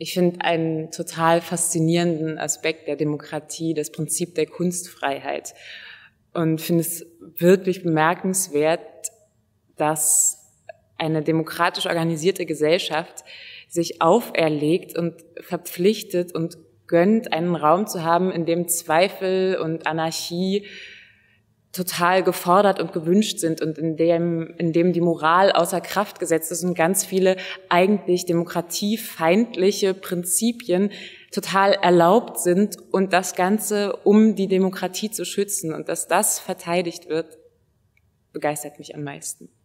Ich finde einen total faszinierenden Aspekt der Demokratie das Prinzip der Kunstfreiheit und finde es wirklich bemerkenswert, dass eine demokratisch organisierte Gesellschaft sich auferlegt und verpflichtet und gönnt, einen Raum zu haben, in dem Zweifel und Anarchie total gefordert und gewünscht sind und in dem die Moral außer Kraft gesetzt ist und ganz viele eigentlich demokratiefeindliche Prinzipien total erlaubt sind und das Ganze, um die Demokratie zu schützen, und dass das verteidigt wird, begeistert mich am meisten.